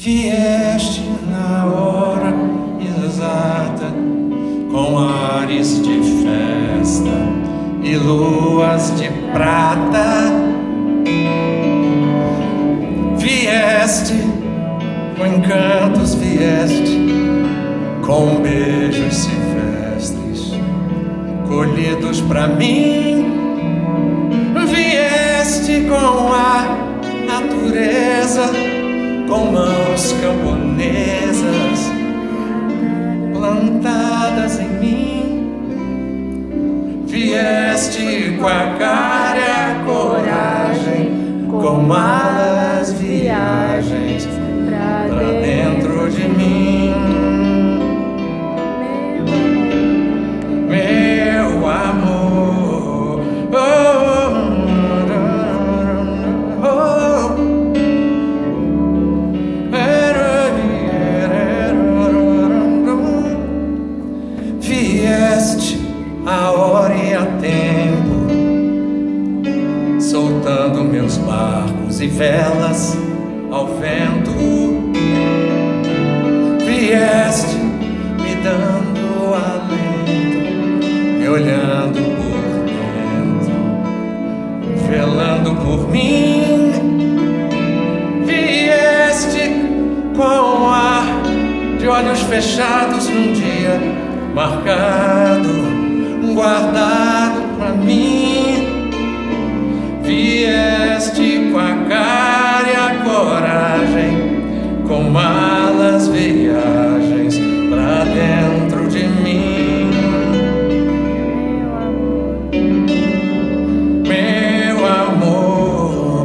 Vieste na hora exata, com ares de festa e luas de prata. Vieste com encantos, vieste com beijos silvestres colhidos pra mim. Vieste com a natureza, com mãos camponesas plantadas em mim. Vieste com a cara e a coragem, com malas viagens pra dentro de mim. Meu amor, vieste a hora e a tempo, soltando meus barcos e velas ao vento. Vieste me dando alento, me olhando por dentro, velando por mim. Vieste com um ar de olhos fechados num dia marcado, guardado pra mim. Vieste com a cara e a coragem, com malas viagens pra dentro de mim. Meu amor,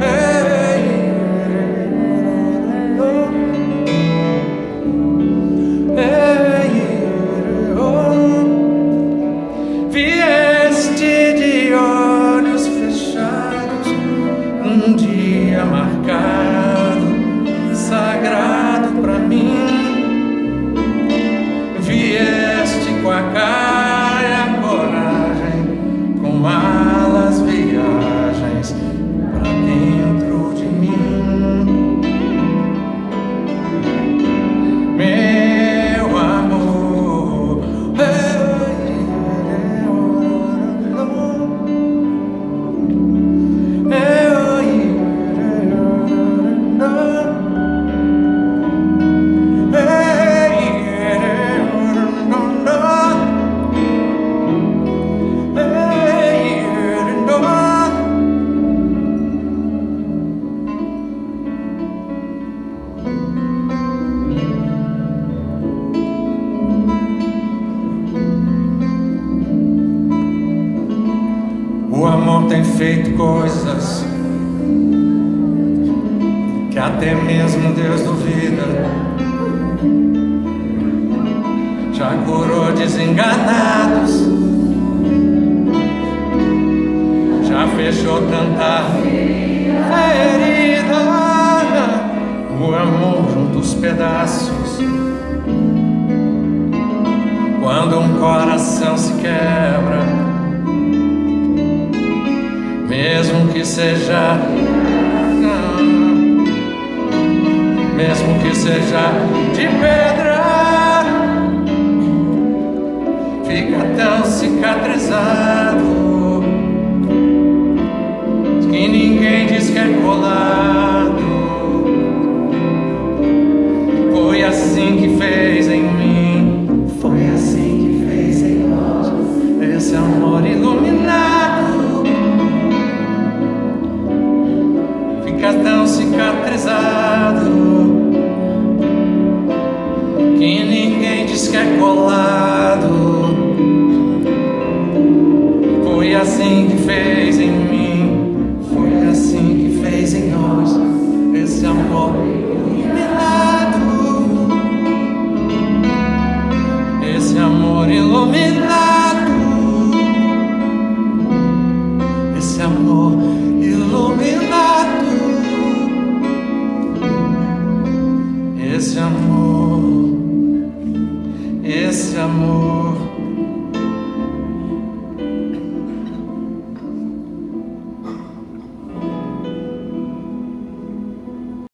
vieste de olhos fechados num dia marcado, sagrado pra mim. Vieste com a cara e a coragem, com malas viagens pra dentro de mim. Meu amor, o amor tem feito coisas que até mesmo Deus duvida. Já curou desenganados, já fechou tanta ferida. O amor junta os pedaços quando um coração se quebra, mesmo que seja, mesmo que seja de pedra, fica tão cicatrizado que ninguém diz que é colado. Foi assim que fez em mim, foi assim que fez em nós, esse amor iluminado. Fica tão cicatrizado que ninguém diz que é colado.